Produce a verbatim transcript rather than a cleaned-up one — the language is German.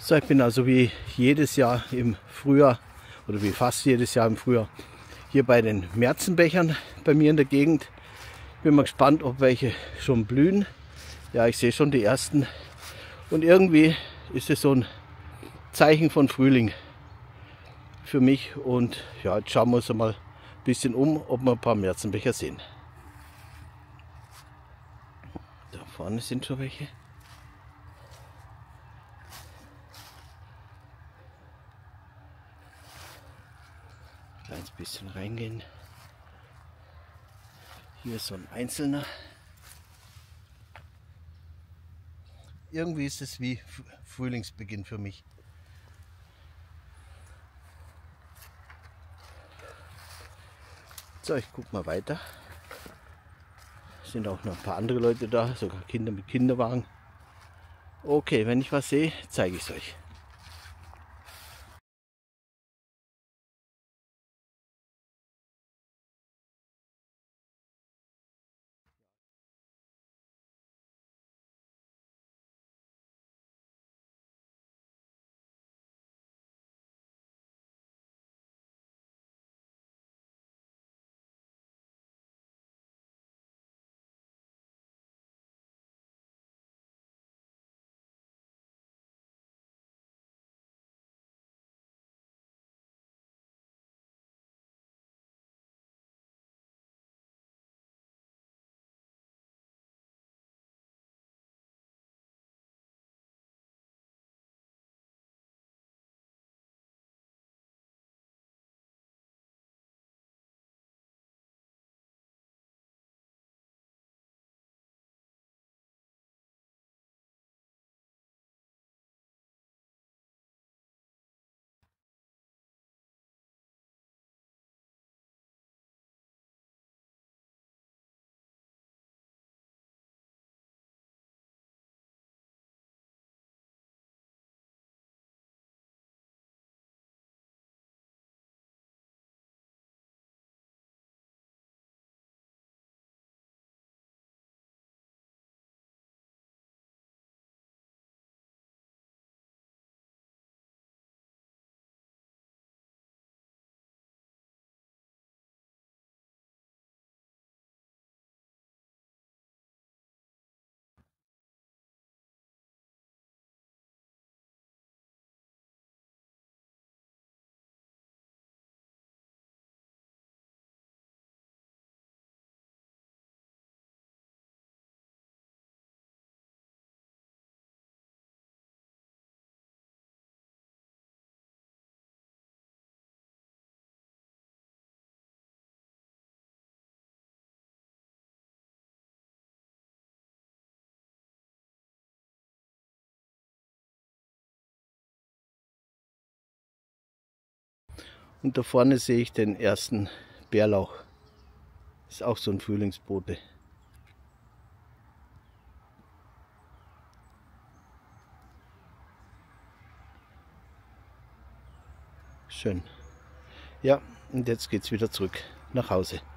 So, ich bin also wie jedes Jahr im Frühjahr oder wie fast jedes Jahr im Frühjahr hier bei den Märzenbechern bei mir in der Gegend. Bin mal gespannt, ob welche schon blühen. Ja, ich sehe schon die ersten. Und irgendwie ist es so ein Zeichen von Frühling für mich. Und ja, jetzt schauen wir uns mal ein bisschen um, ob wir ein paar Märzenbecher sehen. Da vorne sind schon welche. Kleines bisschen reingehen. Hier ist so ein einzelner. Irgendwie ist es wie Frühlingsbeginn für mich. So, ich guck mal weiter. Es sind auch noch ein paar andere Leute da, sogar Kinder mit Kinderwagen. Okay, wenn ich was sehe, zeige ich es euch. Und da vorne sehe ich den ersten Bärlauch. Ist auch so ein Frühlingsbote. Schön. Ja, und jetzt geht's wieder zurück nach Hause.